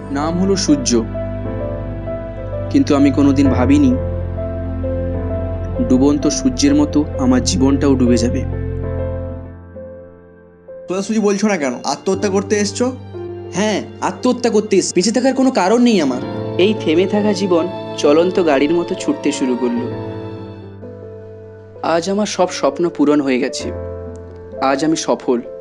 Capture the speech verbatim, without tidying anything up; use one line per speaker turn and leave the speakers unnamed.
নাম হলো সূর্য, কিন্তু আমি কোনোদিন ভাবিনি ডুবন্ত সূর্যের মতো আমার জীবনটাও ডুবে যাবে।
সোজাসুজি বলছো না কেন? আত্মহত্যা করতে এসছো?
হ্যাঁ, আত্মহত্যা করতে এসেছি। বেঁচে থাকার কোনো কারণ নেই আমার। এই থেমে থাকা জীবন চলন্ত গাড়ির মতো ছুটতে শুরু করলো। আজ আমার সব স্বপ্ন পূরণ হয়ে গেছে। আজ আমি সফল।